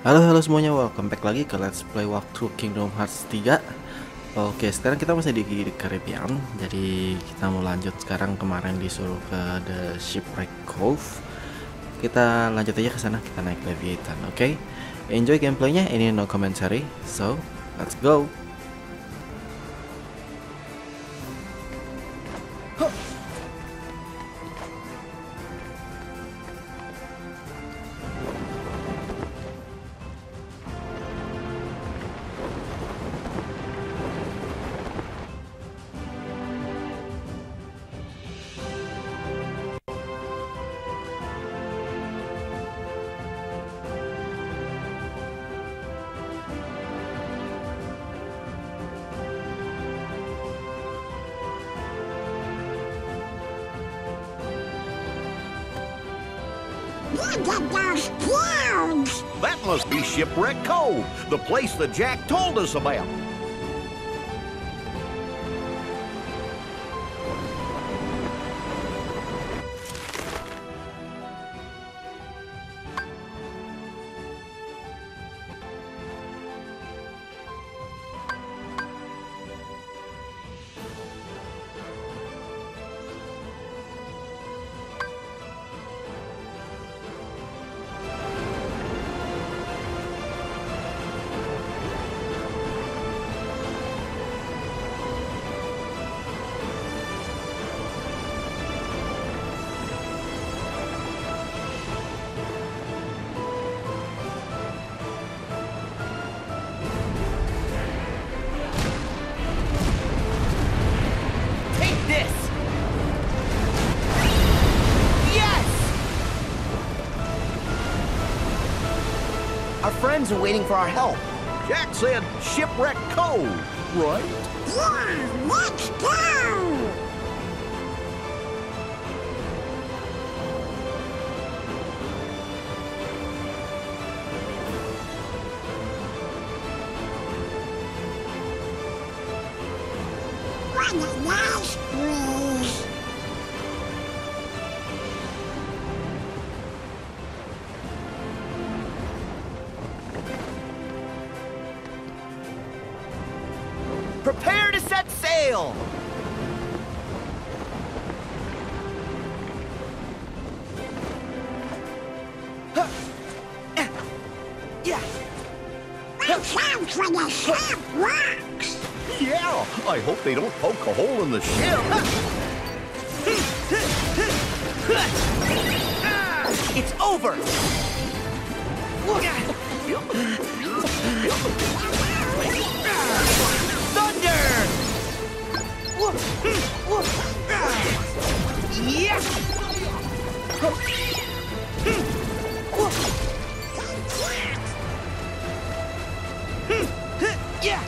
Halo semuanya, welcome back lagi ke Let's Play Walkthrough Kingdom Hearts 3. Oke, sekarang kita masih di Caribbean. Jadi kita mau lanjut sekarang, kemarin disuruh ke The Shipwreck Cove. Kita lanjut aja ke sana, kita naik Leviathan, oke? Enjoy gameplaynya, ini no commentary. So, let's go. Look at those clouds! That must be Shipwreck Cove, the place that Jack told us about. Our friends are waiting for our help. Jack said Shipwreck Cove, right? Yeah, let's go! What a nice breeze! Prepare to set sail! Watch out for the sharp rocks! Yeah, I hope they don't poke a hole in the ship. It's over! Thunder! Yeah! Yeah!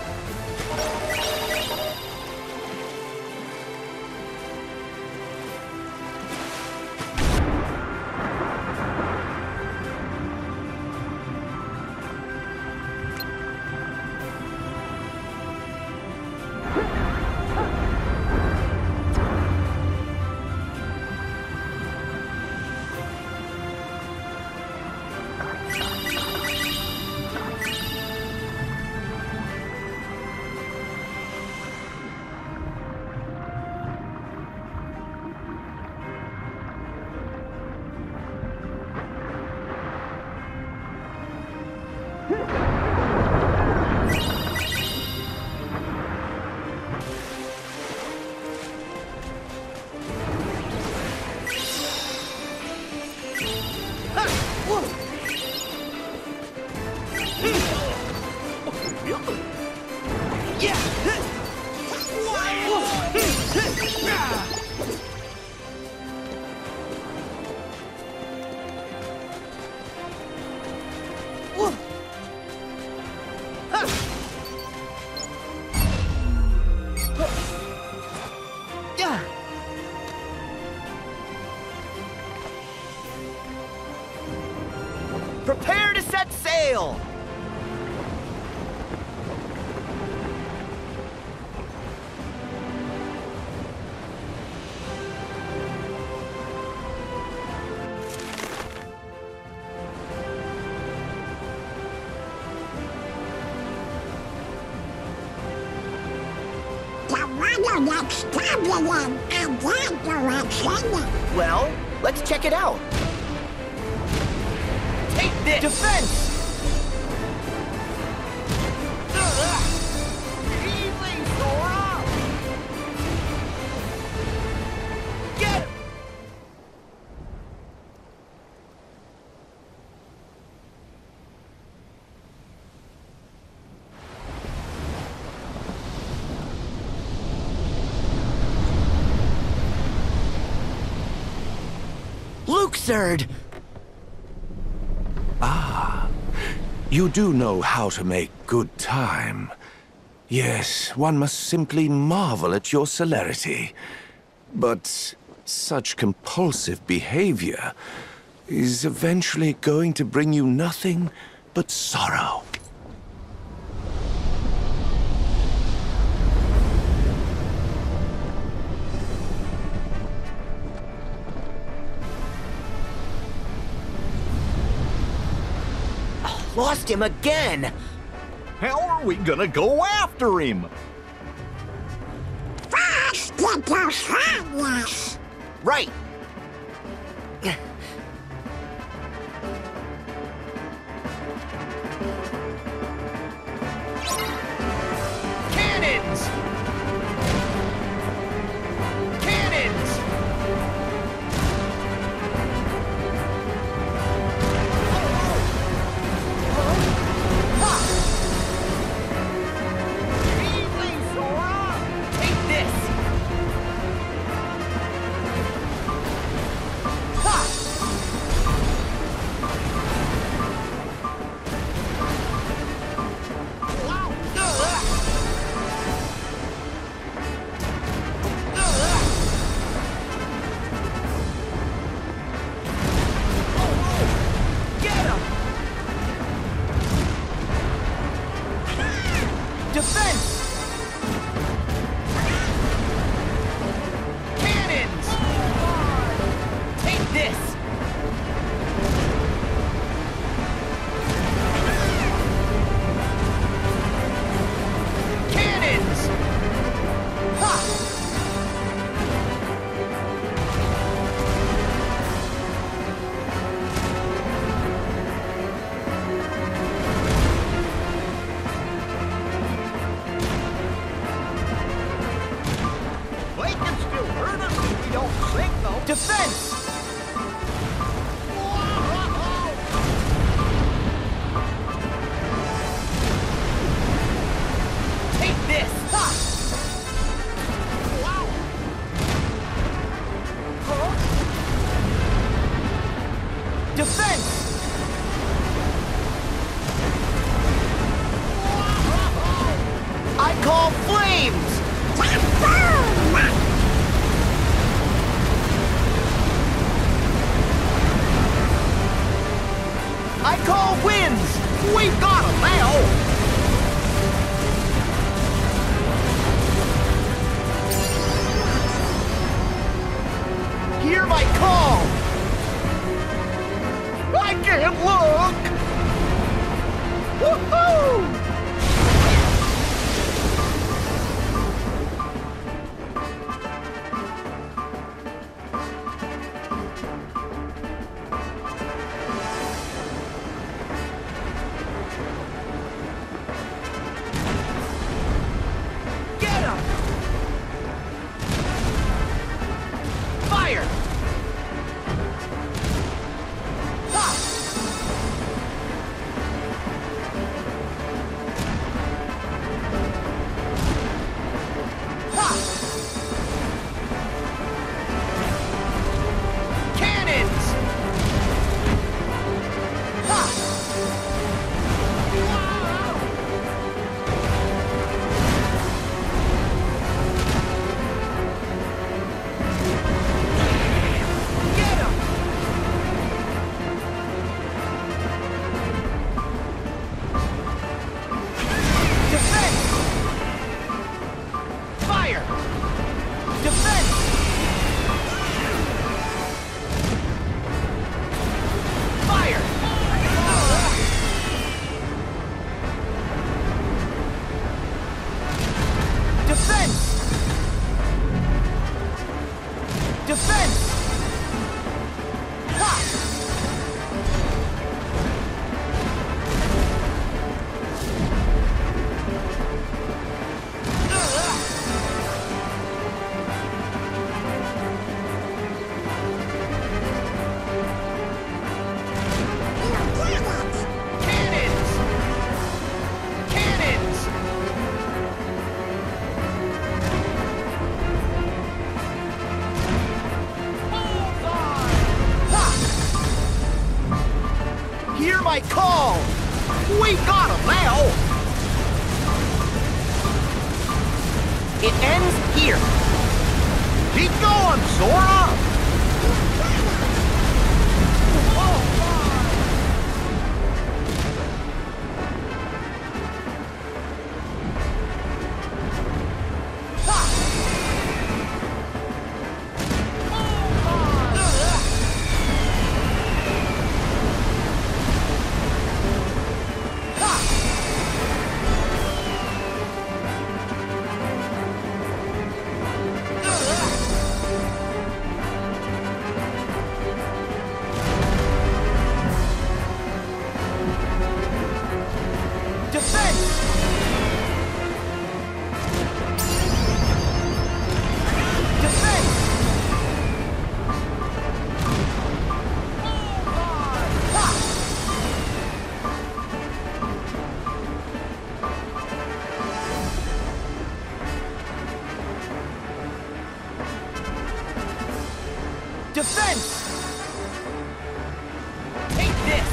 Prepare to set sail! That's traveling in that direction. Well, let's check it out. Take this! Defense! Easily, Sora! Get him! Luxord! You do know how to make good time. Yes, one must simply marvel at your celerity. But such compulsive behavior is eventually going to bring you nothing but sorrow. Lost him again! How are we gonna go after him? First, get those harmless. Right! Cannons! Cannons! Easily, Sora! Take this! Get him! Defense! Cannons! Take this! Cannons! Ha! They can still hurt us if we don't sink, though. Defense! Take this! Ha! Huh? Defense! I call flames! I call winds! We've got 'em now! Hear my call! I can't look! Woohoo! Get him! Fire! Ha! Ha! Cannons! Ha! my call! We got him now! It ends here. Keep going, Sora! Defense! Take this!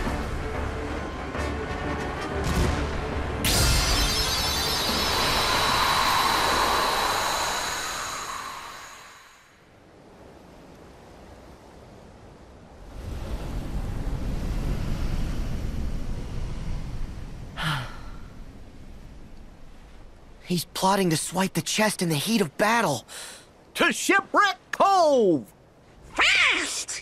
He's plotting to swipe the chest in the heat of battle. To Shipwreck Cove! Fast!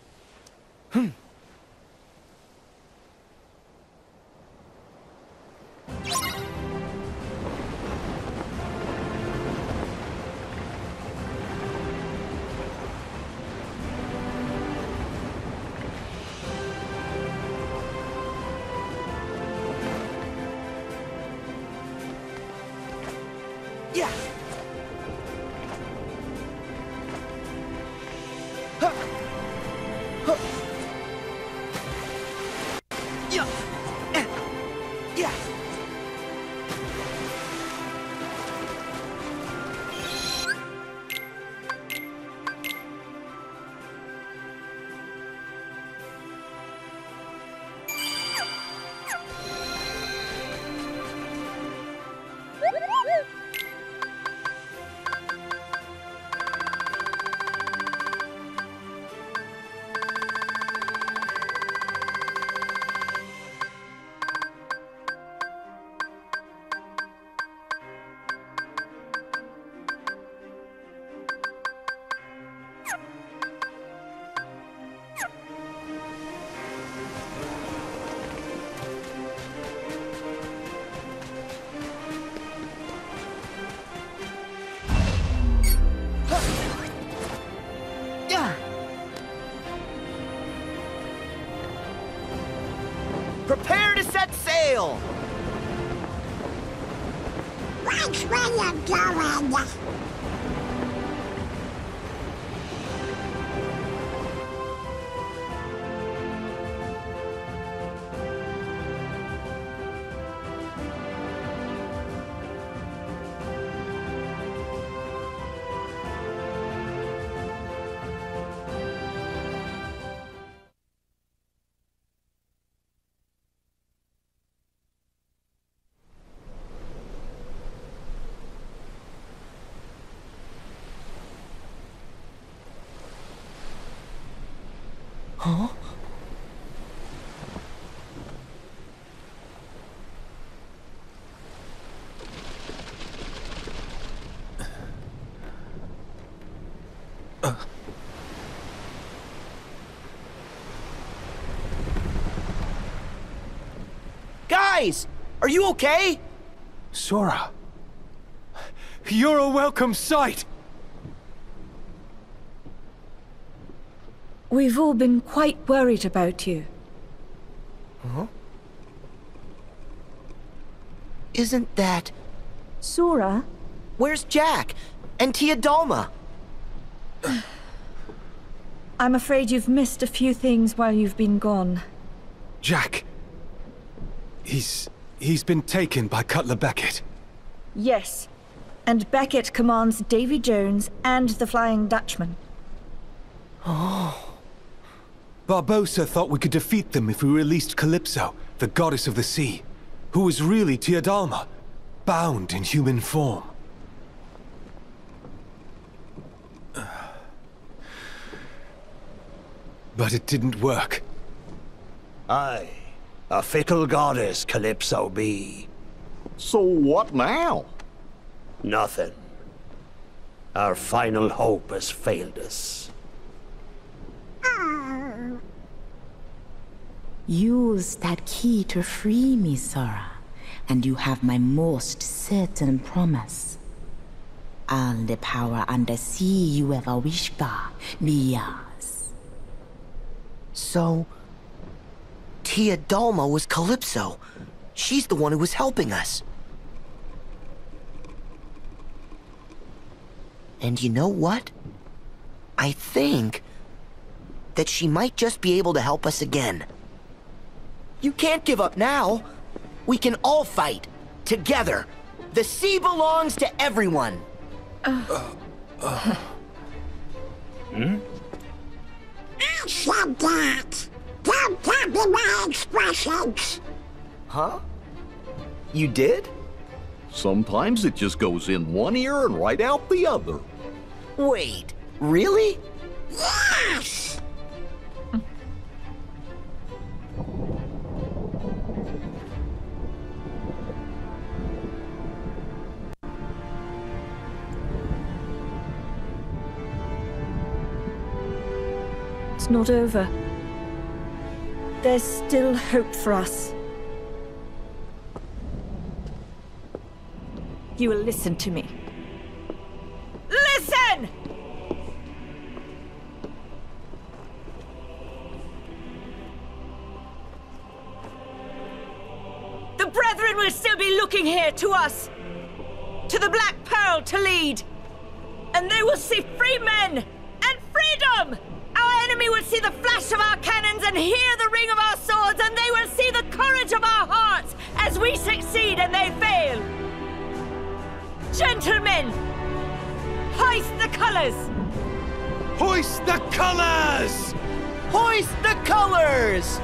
Yeah! Prepare to set sail! Watch where you're going. Huh? Guys! Are you okay? Sora, you're a welcome sight! We've all been quite worried about you. Huh? Isn't that... Sora? Where's Jack? And Teodolma? I'm afraid you've missed a few things while you've been gone. Jack. He's been taken by Cutler Beckett. Yes. And Beckett commands Davy Jones and the Flying Dutchman. Oh. Barbossa thought we could defeat them if we released Calypso, the goddess of the sea, who was really Teodalma, bound in human form. But it didn't work. Aye, a fickle goddess Calypso be. So what now? Nothing. Our final hope has failed us. Use that key to free me, Sora, and you have my most certain promise. All the power undersea you ever wish for be yours. So, Teodalma was Calypso. She's the one who was helping us. And you know what? I think that she might just be able to help us again. You can't give up now. We can all fight. Together. The sea belongs to everyone. I said that. Don't copy my expressions. Huh? You did? Sometimes it just goes in one ear and right out the other. Wait, really? Yes! It's not over. There's still hope for us. You will listen to me. Listen! The Brethren will still be looking here to us. To the Black Pearl to lead. And they will see free men and freedom! Our enemy will see the flash of our cannons and hear the ring of our swords, and they will see the courage of our hearts as we succeed and they fail. Gentlemen, hoist the colors! Hoist the colors! Hoist the colors!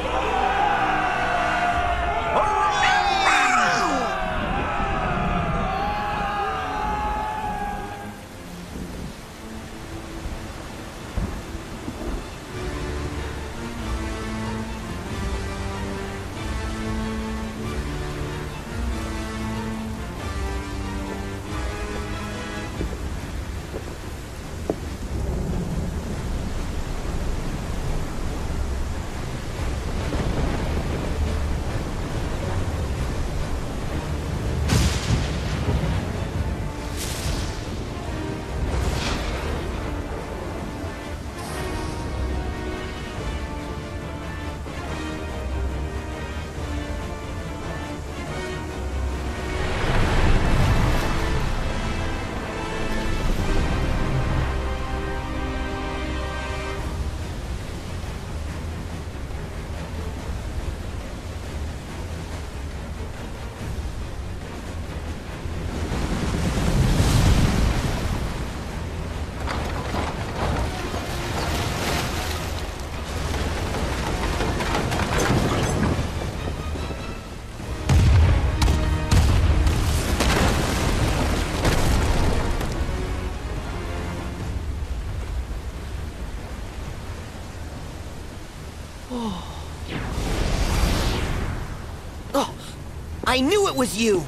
I knew it was you!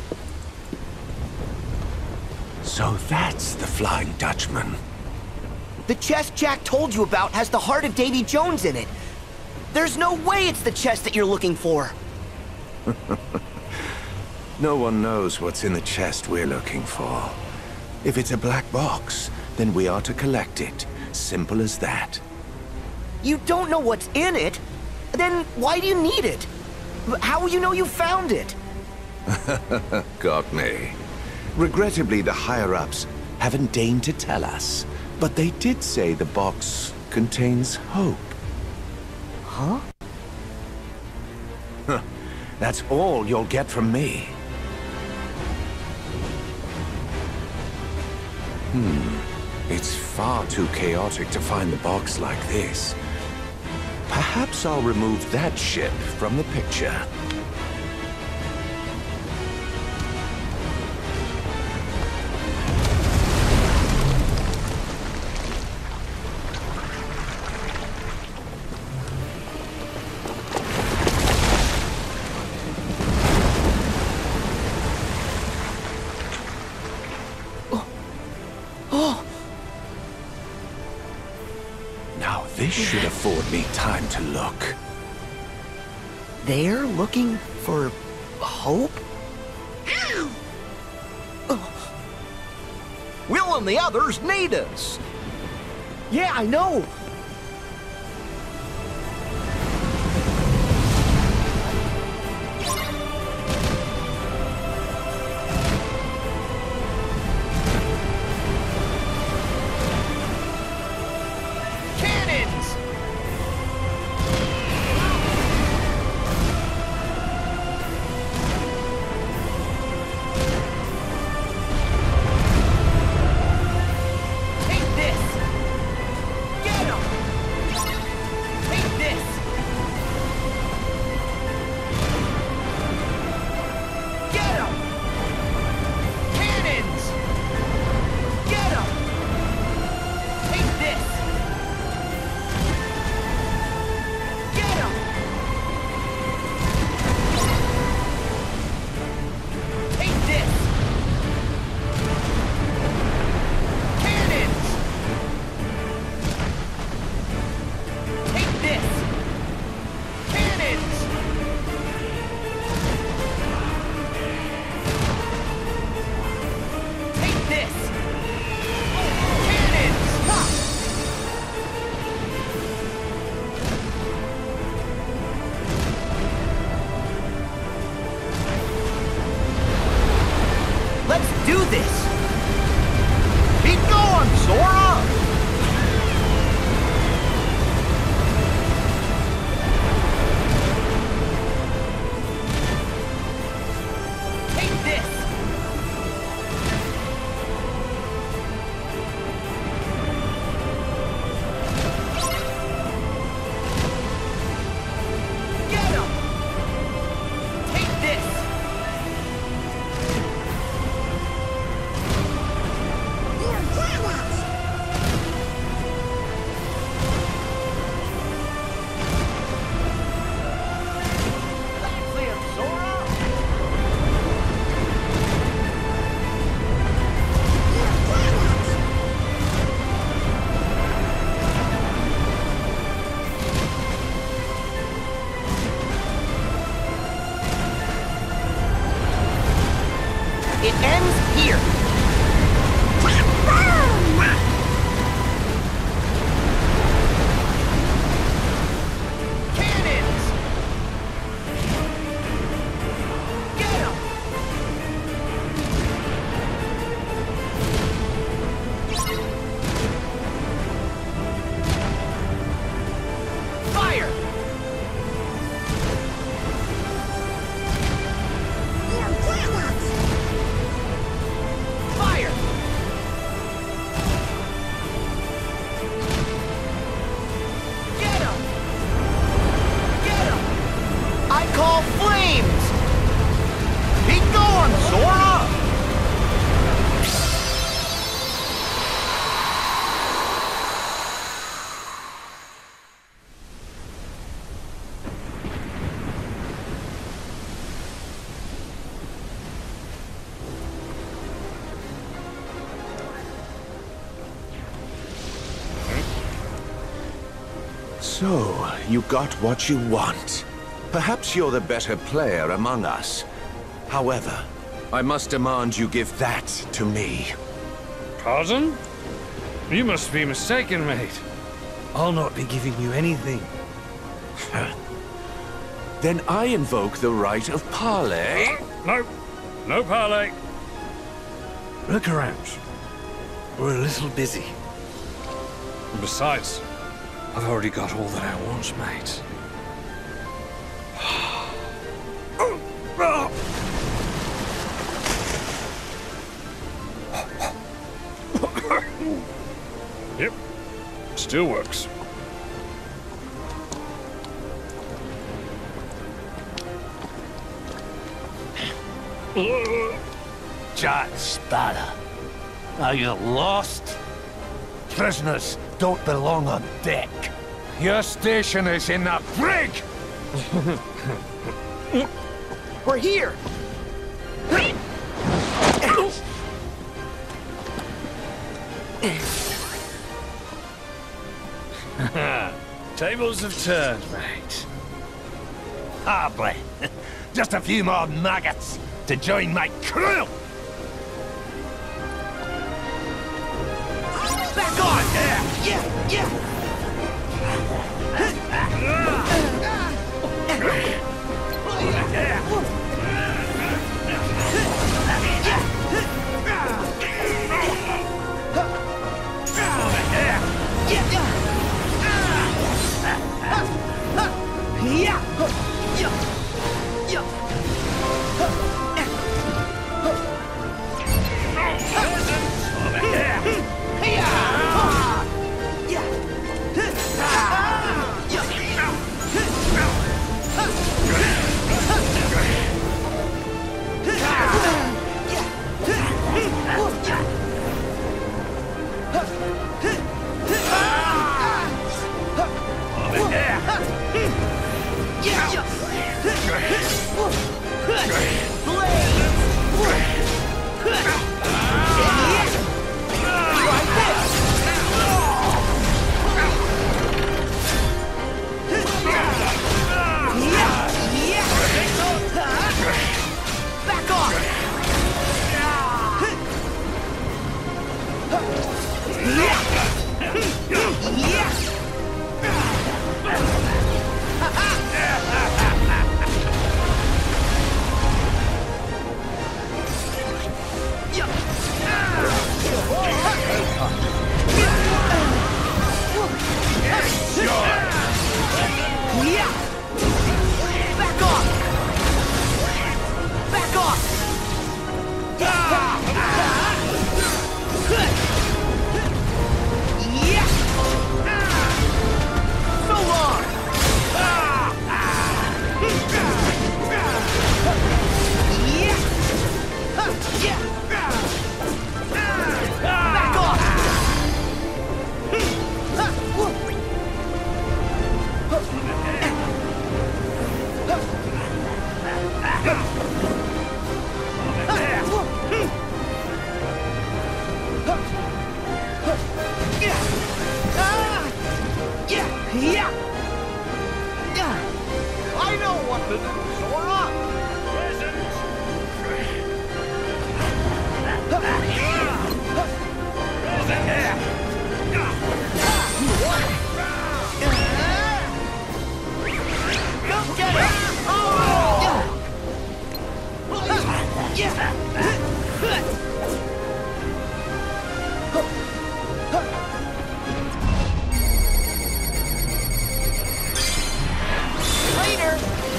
So that's the Flying Dutchman. The chest Jack told you about has the heart of Davy Jones in it. There's no way it's the chest that you're looking for. No one knows what's in the chest we're looking for. If it's a black box, then we are to collect it. Simple as that. You don't know what's in it? Then why do you need it? How will you know you found it? Got me. Regrettably, the higher-ups haven't deigned to tell us. But they did say the box contains hope. Huh? That's all you'll get from me. It's far too chaotic to find the box like this. Perhaps I'll remove that ship from the picture. Now this should afford me time to look. They're looking for hope? Will and the others need us. Yeah, I know. Cannons! Take this! Get 'em! Take this! Get 'em! Cannons! Get 'em! Take this! Get 'em! Take this! Cannons! Take this! Cannons! Take this! Cannons! Ha! Let's do this! Be gone, Sora! Take this! Get 'em! Take this! You got it! That's it, Sora! You got it! It ends here. Boom! Cannons! Get 'em! Fire! You got it! Fire! Get 'em! Get 'em! I call flames! Be going, Sora! So, you got what you want. Perhaps you're the better player among us. However, I must demand you give that to me. Pardon? You must be mistaken, mate. I'll not be giving you anything. Then I invoke the right of parley. No. No parley. Look around. We're a little busy. And besides, I've already got all that I want, mate. Yep. Still works. Jack Sparrow, are you lost? Prisoners don't belong on deck. Your station is in the brig! We're here! Tables have turned, mate. Hardly. Just a few more maggots to join my crew! Back on! Yeah! I know what to do, Sora! Go get it! Later!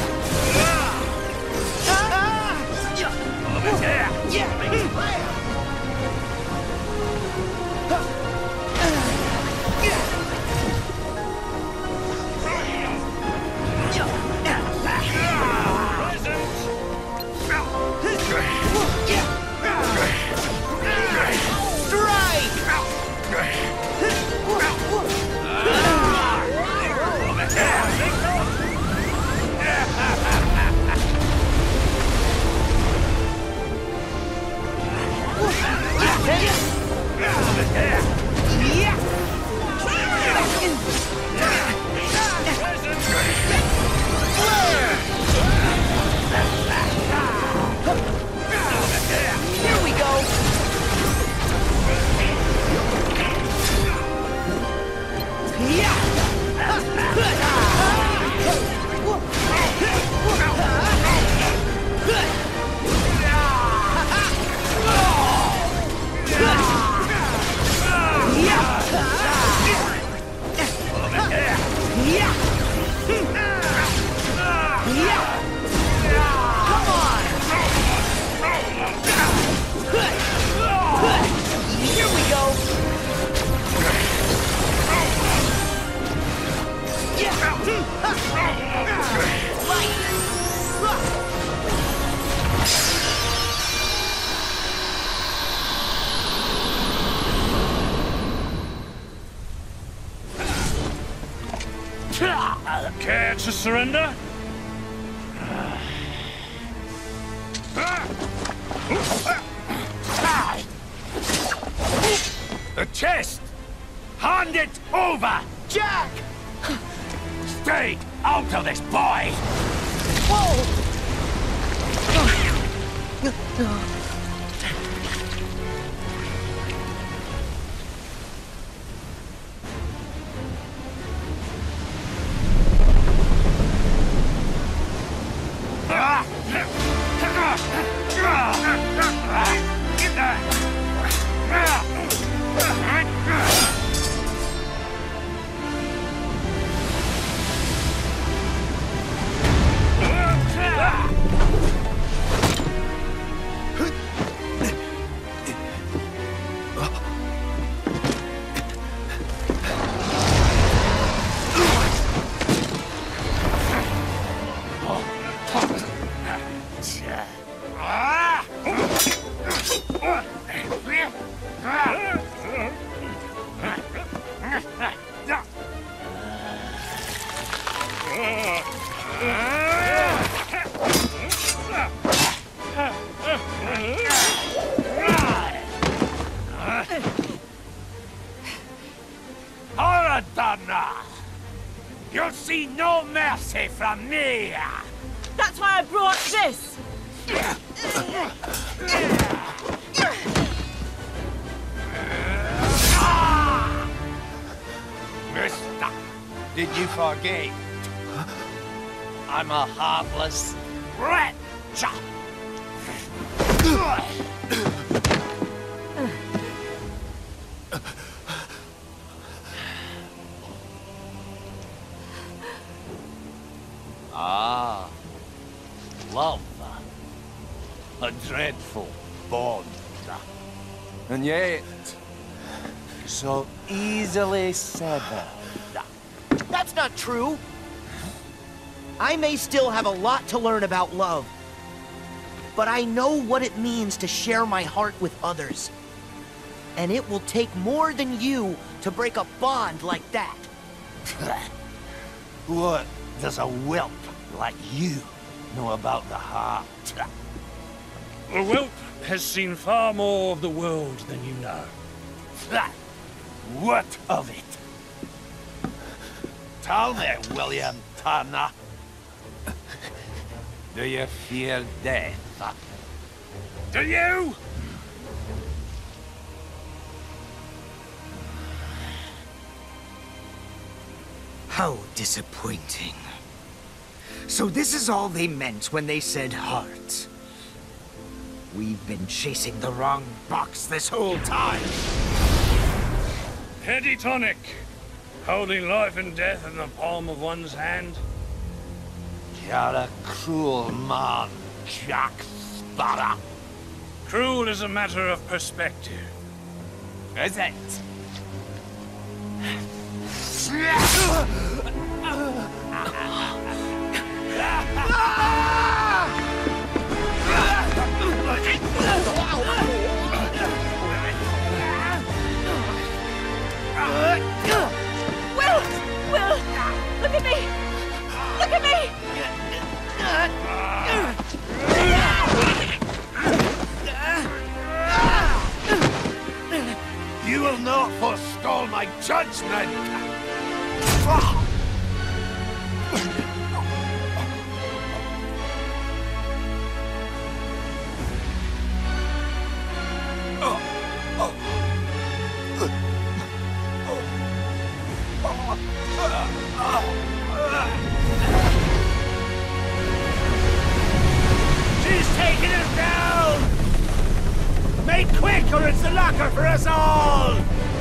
Here we go! Here we go! Care to surrender? The chest! Hand it over! Jack! Stay out of this, boy! Whoa! Horadana! You'll see no mercy from me! That's why I brought this! Mister, did you forget? I'm a heartless wretch! Ah, love. A dreadful bond. And yet, so easily severed. That's not true. I may still have a lot to learn about love, but I know what it means to share my heart with others. And it will take more than you to break a bond like that. What does a whelp like you know about the heart? A whelp has seen far more of the world than you know. What of it? Tell me, William Turner. Do you fear death? Do you? How disappointing. So this is all they meant when they said heart. We've been chasing the wrong box this whole time. Petty tonic. Holding life and death in the palm of one's hand. You're a cruel man, Jack Sparrow. Cruel is a matter of perspective. Is it? Will! Look at me! Look at me! You will not forestall my judgment! She's taking us down! Make quick or it's the locker for us all!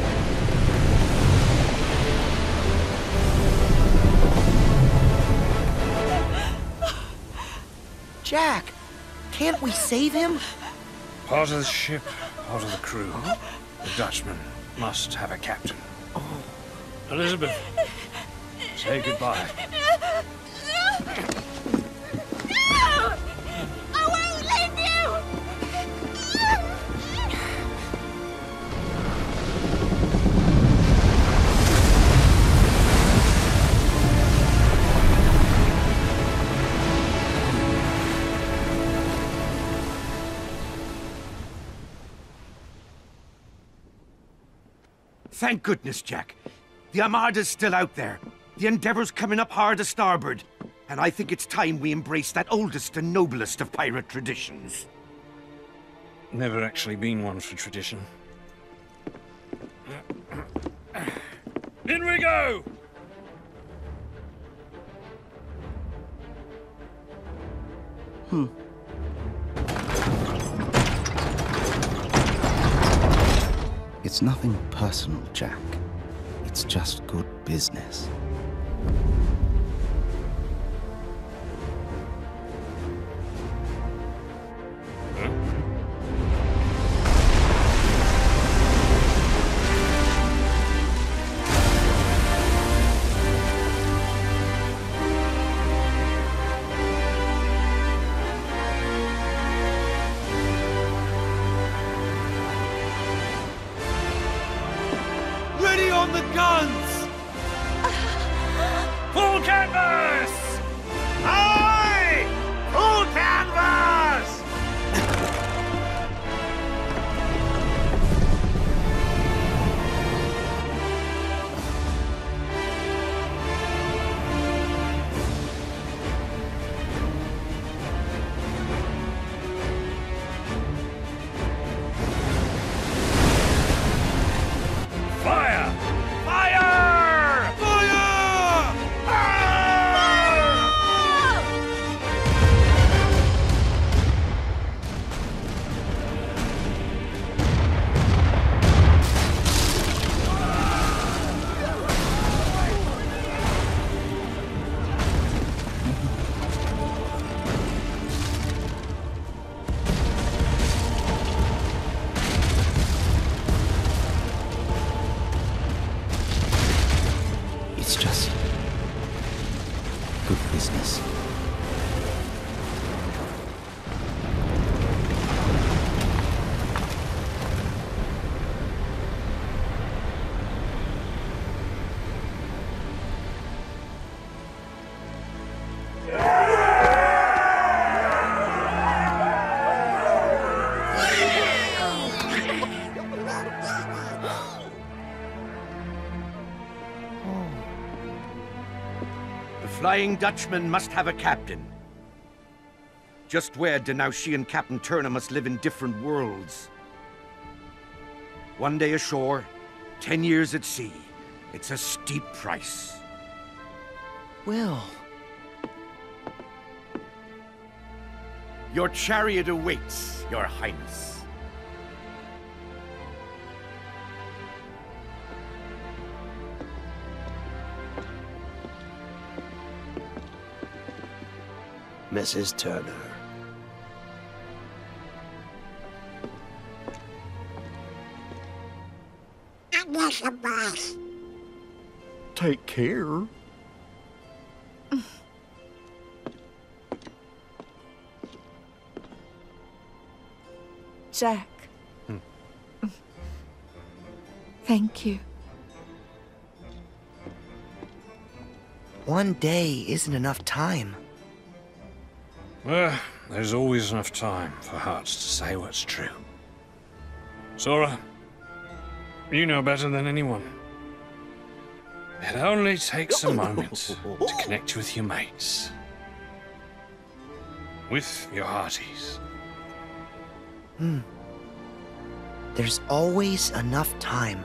Jack, can't we save him? Part of the ship, part of the crew. The Dutchman must have a captain. Elizabeth, say goodbye. No! I won't leave you! Thank goodness, Jack. The Armada's still out there. The Endeavor's coming up hard to starboard. And I think it's time we embrace that oldest and noblest of pirate traditions. Never actually been one for tradition. In we go! It's nothing personal, Jack. It's just good business. Ready on the guns! Full canvas! Aye! Full canvas! Fire! Fire! Fire! It's just good business. The Flying Dutchman must have a captain. Just where do now she and Captain Turner must live in different worlds. One day ashore, 10 years at sea. It's a steep price. Will. Your chariot awaits, Your Highness. Mrs. Turner. Yes, boss. Take care. Jack. Thank you. One day isn't enough time. Well, there's always enough time for hearts to say what's true. Sora, you know better than anyone. It only takes a moment to connect with your mates. With your hearties. There's always enough time.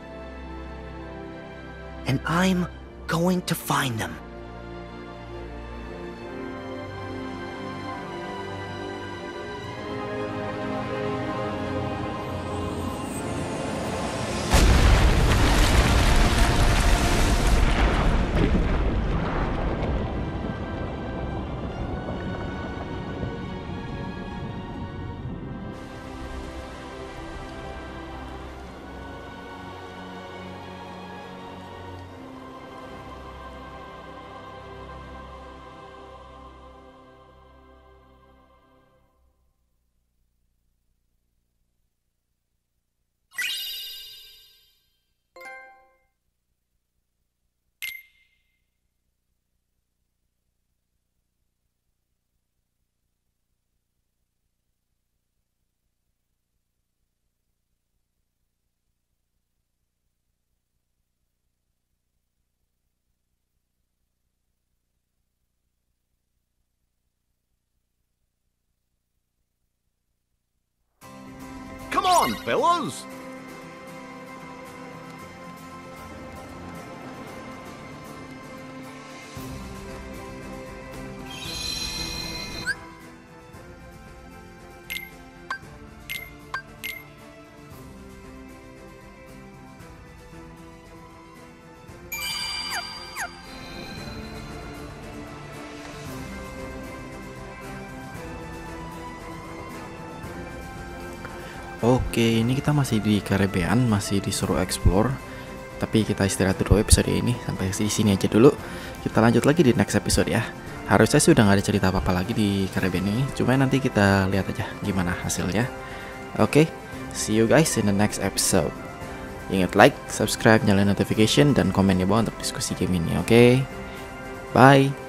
And I'm going to find them. on, fellas. Oke, ini kita masih di Caribbean, masih disuruh explore. Tapi kita istirahat dulu episode ini, sampai di sini aja dulu. Kita lanjut lagi di next episode ya. Harusnya sih udah nggak ada cerita apa-apa lagi di Caribbean ini, cuma nanti kita lihat aja gimana hasilnya. Oke, see you guys in the next episode. Ingat like, subscribe, nyalain notification, dan komen di bawah untuk diskusi game ini. Oke, bye.